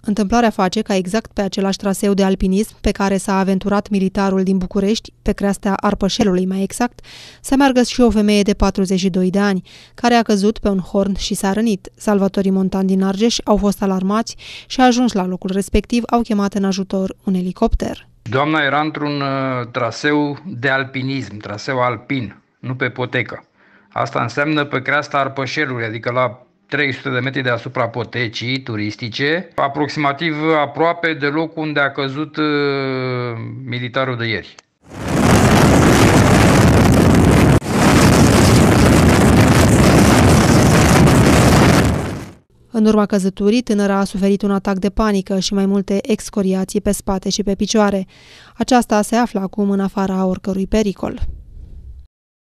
Întâmplarea face ca exact pe același traseu de alpinism pe care s-a aventurat militarul din București, pe creastea Arpășelului mai exact, să meargă și o femeie de 42 de ani, care a căzut pe un horn și s-a rănit. Salvatorii montani din Argeș au fost alarmați și, ajuns la locul respectiv, au chemat în ajutor un elicopter. Doamna era într-un traseu de alpinism, traseu alpin, nu pe potecă. Asta înseamnă pe creasta Arpășelului, adică la 300 de metri deasupra potecii turistice, aproximativ aproape de locul unde a căzut militarul de ieri. În urma căzăturii, tânăra a suferit un atac de panică și mai multe excoriații pe spate și pe picioare. Aceasta se află acum în afara oricărui pericol.